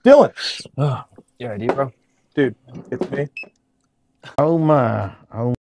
Dylan, You ready, bro? dude, it's me. Oh my. Oh